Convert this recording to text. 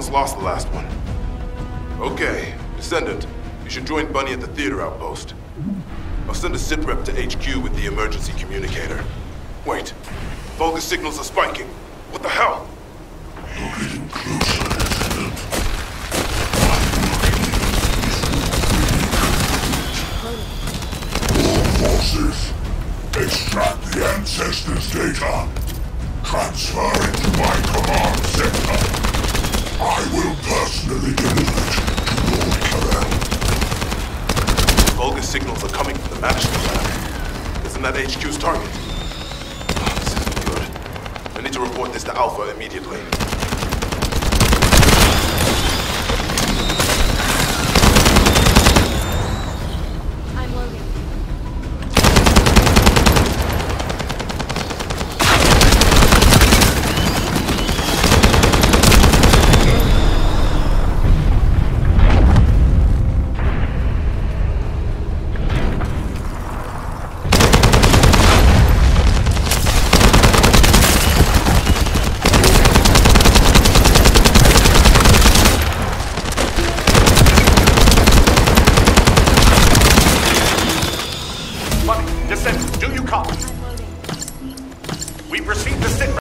almost lost the last one. Okay, Descendant, you should join Bunny at the theater outpost. I'll send a sitrep to HQ with the emergency communicator. Wait, Vulgus signals are spiking. What the hell? You're getting closer, Descendant. All forces, extract the Ancestors' data. Transfer it to my command center. I will personally deliver it to Lord Karel. Vulgus signals are coming from the management lab. Isn't that HQ's target? Oh, this isn't good. I need to report this to Alpha immediately. I'm loading. Descendant, do you copy? I'm loading. We proceed